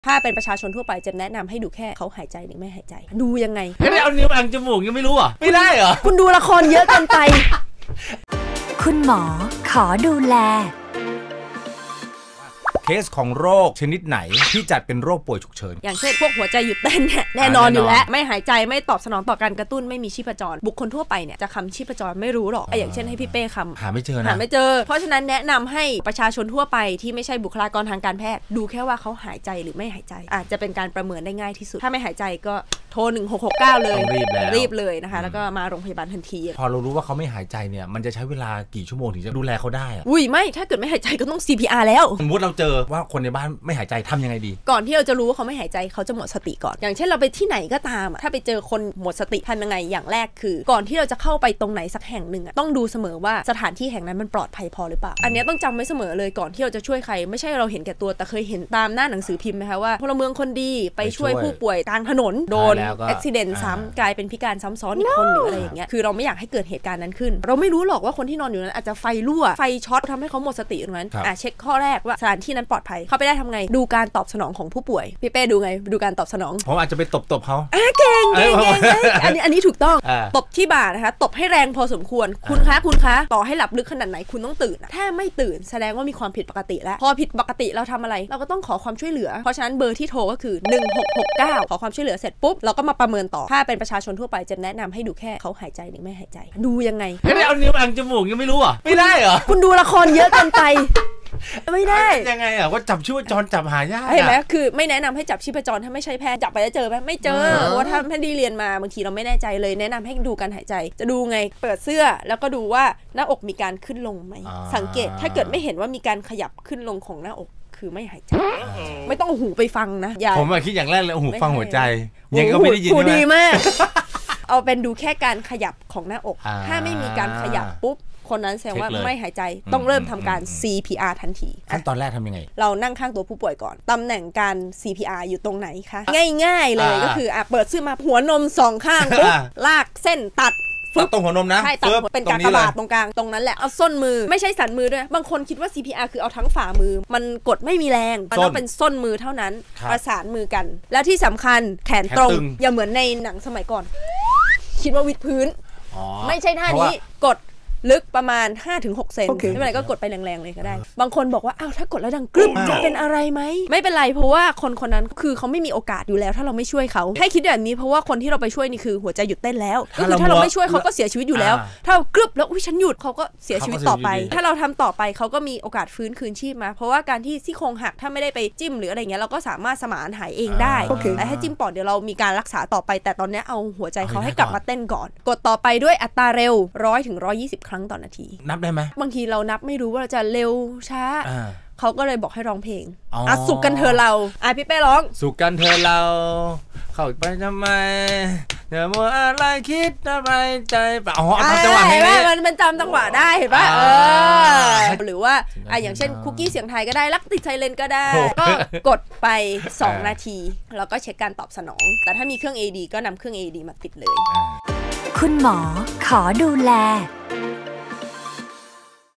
ถ้าเป็นประชาชนทั่วไปจะแนะนำให้ดูแค่เขาหายใจหรือไม่หายใจดูยังไงไม่ได้เอานิ้วอังจมูกยังไม่รู้อ่ะไม่ได้เหรอคุณดูละครเยอะเกินไปคุณหมอขอดูแลเคสของโรคชนิดไหนที่จัดเป็นโรคป่วยฉุกเฉินอย่างเช่นพวกหัวใจหยุดเต้นเนี่ยแน่นอนอยู่แล้วไม่หายใจไม่ตอบสนองต่อการกระตุ้นไม่มีชีพจรบุคคลทั่วไปเนี่ยจะคำชีพจรไม่รู้หรอกอย่างเช่นให้พี่เป้คำหาไม่เจอนะหาไม่เจอเพราะฉะนั้นแนะนำให้ประชาชนทั่วไปที่ไม่ใช่บุคลากรทางการแพทย์ดูแค่ว่าเขาหายใจหรือไม่หายใจอาจจะเป็นการประเมินได้ง่ายที่สุดถ้าไม่หายใจก็โทร1669เลยรีบเลยนะคะแล้วก็มาโรงพยาบาลทันทีพอเรารู้ว่าเขาไม่หายใจเนี่ยมันจะใช้เวลากี่ชั่วโมงถึงจะดูแลเขาได้อุ้ยไม่ถ้าเกิดไม่หายใจก็ต้อง CPR แล้วสมมติเราเจอว่าคนในบ้านไม่หายใจทำยังไงดีก่อนที่เราจะรู้ว่าเขาไม่หายใจเขาจะหมดสติก่อนอย่างเช่นเราไปที่ไหนก็ตามถ้าไปเจอคนหมดสติทำยังไงอย่างแรกคือก่อนที่เราจะเข้าไปตรงไหนสักแห่งหนึ่งต้องดูเสมอว่าสถานที่แห่งนั้นมันปลอดภัยพอหรือเปล่าอันนี้ต้องจำไว้เสมอเลยก่อนที่เราจะช่วยใครไม่ใช่เราเห็นแก่ตัวแต่เคยเห็นตามหน้าหนังสือพิมพ์ไหมคะว่าพลเมืองคนดีไปช่วยผู้ป่วยกลางถนนโดนอุบัติเหตุซ้ำกลายเป็นพิการซ้ำซ้อนอีกคนหรืออะไรอย่างเงี้ยคือเราไม่อยากให้เกิดเหตุการณ์นั้นขึ้นเราไม่รู้หรอกว่าคนที่นอนอยู่นั้นอาจจะไฟรั่วไฟช็อตทำให้เขาหมดสติตรงนั้นเช็คข้อแรกว่าสถานที่นั้นปลอดภัยเข้าไปได้ทำไงดูการตอบสนองของผู้ป่วยพี่เป้ดูไงดูการตอบสนองผมอาจจะไปตบเขาเก่งอันนี้ถูกต้องตบที่บ่านะคะตบให้แรงพอสมควรคุณคะต่อให้หลับลึกขนาดไหนคุณต้องตื่นถ้าไม่ตื่นแสดงว่ามีความผิดปกติแล้วพอผิดปกติเราทำอะไรเราก็ต้องขอความช่วยเหลือเพราะฉะนั้นเบอร์ที่โทรก็คือ1669ขอความช่วยเหลือเสร็จปุ๊บเราก็มาประเมินต่อถ้าเป็นประชาชนทั่วไปจะแนะนำให้ดูแค่เขาหายใจหรือไม่หายใจดูยังไงไม่ได้เอานิ้วอังจมูกยังไม่รู้อ่ะไม่ได้เหรอคุณดูละครเยอะเกินไปไม่ได้ยังไงอ่ะว่าจับชีพจรจับหายากเห็นไหมคือไม่แนะนำให้จับชีพจรถ้าไม่ใช่แพทย์จับไปแล้วเจอไหมไม่เจอเพราะว่าถ้าไม่ได้เรียนมาบางทีเราไม่แน่ใจเลยแนะนำให้ดูการหายใจจะดูไงเปิดเสื้อแล้วก็ดูว่าหน้าอกมีการขึ้นลงไหมสังเกตถ้าเกิดไม่เห็นว่ามีการขยับขึ้นลงของหน้าอกคือไม่หายใจไม่ต้องหูไปฟังนะผมคิดอย่างแรกเลยหูฟังหัวใจยังก็ไม่ได้ยินหูดีมากเอาเป็นดูแค่การขยับของหน้าอกถ้าไม่มีการขยับปุ๊บคนนั้นแสดงว่าไม่หายใจต้องเริ่มทำการ CPR ทันทีขั้นตอนแรกทำยังไงเรานั่งข้างตัวผู้ป่วยก่อนตำแหน่งการ CPR อยู่ตรงไหนคะง่ายๆเลยก็คือเปิดเสื้อมาหัวนม2ข้างปุ๊บลากเส้นตัดตรงหัวนมนะใช่ตัดเป็นกากบาทตรงกลางตรงนั้นแหละเอาส้นมือไม่ใช่สันมือด้วยบางคนคิดว่า CPR คือเอาทั้งฝ่ามือมันกดไม่มีแรงมันต้องเป็นส้นมือเท่านั้นประสานมือกันแล้วที่สำคัญแขนตรงอย่าเหมือนในหนังสมัยก่อนคิดว่าวิดพื้นไม่ใช่ท่านี้กดลึกประมาณ 5-6 เซนไม่เป็นไรก็กดไปแรงๆเลยก็ได้บางคนบอกว่าอ้าวถ้ากดแล้วดังกรึ๊บจะเป็นอะไรไหมไม่เป็นไรเพราะว่าคนนั้นคือเขาไม่มีโอกาสอยู่แล้วถ้าเราไม่ช่วยเขาให้คิดแบบนี้เพราะว่าคนที่เราไปช่วยนี่คือหัวใจหยุดเต้นแล้วก็คือถ้าเราไม่ช่วยเขาก็เสียชีวิตอยู่แล้วถ้าเรากรึ๊บแล้วอุ้ยฉันหยุดเขาก็เสียชีวิตต่อไปถ้าเราทำต่อไปเขาก็มีโอกาสฟื้นคืนชีพมาเพราะว่าการที่ซี่โครงหักถ้าไม่ได้ไปจิ้มหรืออะไรเงี้ยเราก็สามารถสมานหายเองได้แต่ให้จิ้มปอดเดี๋ยวเรามีการรักษาต่อไปแต่ตอนนี้เอาหัวใจเขาให้กลับมาเต้นก่อนกดต่อไปด้วยอัตราเร็ว100-120 ครั้งต่อนาทีนับได้ไหมบางทีเรานับไม่รู้ว่าเราจะเร็วช้าเขาก็เลยบอกให้ร้องเพลงสุขกันเธอเราพี่เป้ร้องสุขกันเธอเราเข้าไปทำไมเดี๋ยวมัวอะไรคิดอะไรใจป่ะทำจังหวะให้มันจำจังหวะได้เห็นป่ะหรือว่าอย่างเช่นคุกกี้เสียงไทยก็ได้รักติดไซเลนก็ได้ก็กดไป2 นาทีแล้วก็เช็คการตอบสนองแต่ถ้ามีเครื่อง AED ก็นำเครื่อง AED มาติดเลยคุณหมอขอดูแล